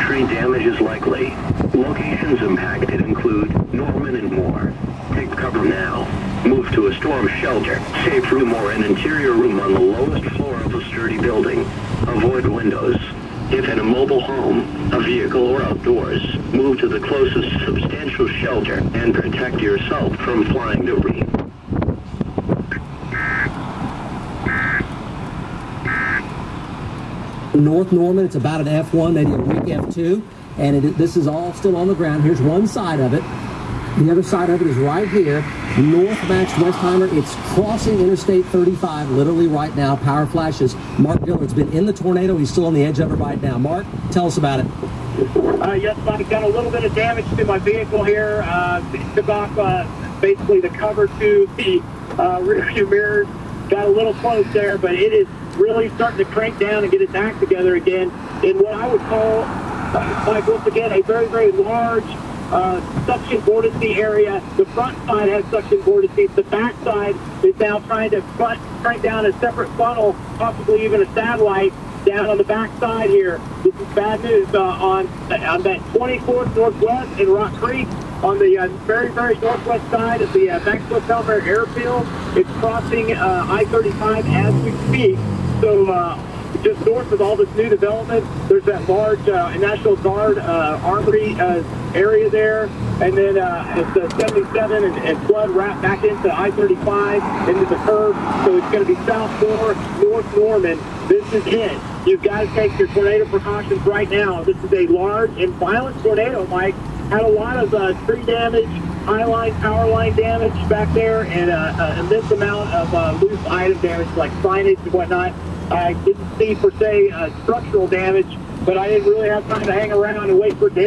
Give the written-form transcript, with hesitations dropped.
tree damage is likely. Locations impacted include Norman and Moore. Take cover now. Move to a storm shelter, safe room or an interior room on the lowest floor of a sturdy building. Avoid windows. If in a mobile home, a vehicle, or outdoors, move to the closest substantial shelter and protect yourself from flying debris. North Norman, it's about an F1, maybe a weak F2, and this is all still on the ground. Here's one side of it. The other side of it is right here. North Max Westheimer, it's crossing Interstate 35 literally right now. Power flashes. Mark Dillard's been in the tornado. He's still on the edge of it right now. Mark, tell us about it. Yes, Mike, got a little bit of damage to my vehicle here. Took off basically the cover to the rearview mirrors. Got a little close there, but it is really starting to crank down and get its act together again in what I would call, like, once again, a very, very large suction vortice area. The front side has suction vortices. The back side is now trying to crank down a separate funnel, possibly even a satellite, down on the back side here. This is bad news on that 24th Northwest in Rock Creek. On the very, very northwest side of the Maxwell Pelmer Airfield. It's crossing I-35 as we speak. So just north of all this new development, there's that large National Guard armory area there. And then it's 77 and flood wrapped back into I-35, into the curve. So it's going to be south North Norman. This is it. You've got to take your tornado precautions right now. This is a large and violent tornado, Mike. Had a lot of tree damage, high line, power line damage back there, and an immense amount of loose item damage like signage and whatnot. I didn't see, per se, structural damage, but I didn't really have time to hang around and wait for damage.